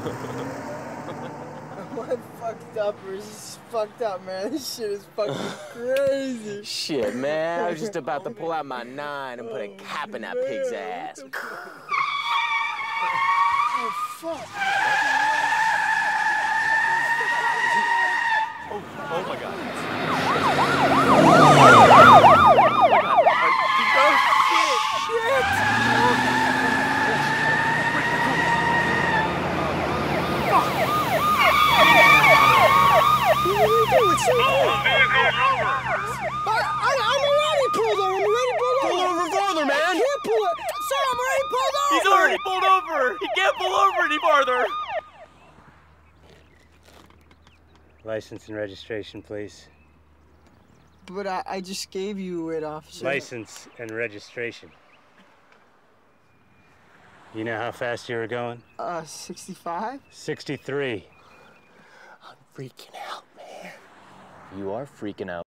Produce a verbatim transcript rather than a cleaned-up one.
I'm fucked up, or this is fucked up, man. This shit is fucking crazy. Shit, man. I was just about to pull out my nine and put a cap in that pig's ass. Oh, fuck. Oh, oh my God. He's already pulled over! He can't pull over any farther! License and registration, please. But I, I just gave you it, officer. License and registration. You know how fast you were going? Uh, sixty-five? sixty-three. I'm freaking out, man. You are freaking out.